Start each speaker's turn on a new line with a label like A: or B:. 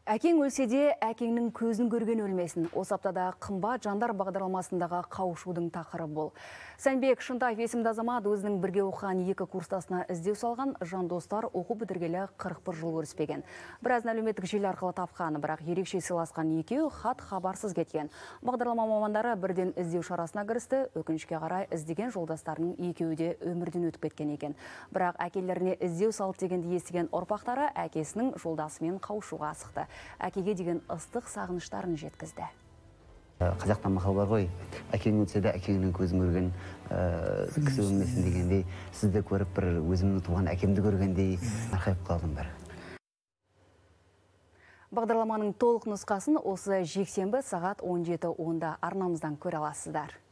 A: Әкең өлсе де, әкеңнің көзін көрген өлмесін. Осы аптада қымбат жандар бағдарламасындағы қауышудың тақырыбы бол. Сәнбек Шынтаев есімді азамат өзінің бірге оқыған екі курстасына іздеу салған, жандостар оқу бітіргелі 41 жыл көріспеген. Біразын әлеуметтік желі арқылы тапқан, бірақ ерекше сыйласқан екеуі хабарсыз кеткен. Бағдарлама мамандары бірден іздеу шарасына кірісті, өкінішке қарай іздеген жолдастарының екеуі де өмірден өтіп кеткен екен. Бірақ әкелеріне іздеу салып дегенді естіген ұрпақтары әкесінің жолдасымен қауышуға асықты. Әкеге деген ыстық сағыныштарын жеткізді.
B: Қазақтан мақал бар ғой, әкең өтсе де әкеңнің көзін көрген кісі өлмесін дегендей, сізді көріп бір өзімнің туған әкемді көргендей арқайып қалдым бір.
A: Бағдарламаның толық нұсқасын осы жексенбі сағат 17:10-да арнамыздан көре аласыздар.